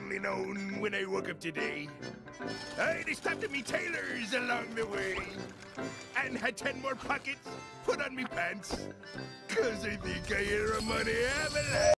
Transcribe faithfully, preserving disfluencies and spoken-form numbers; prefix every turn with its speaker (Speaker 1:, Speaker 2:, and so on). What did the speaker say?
Speaker 1: only known when I woke up today. I they stopped at me tailors along the way and had ten more pockets put on me pants, 'cause I think I hear a money avalanche.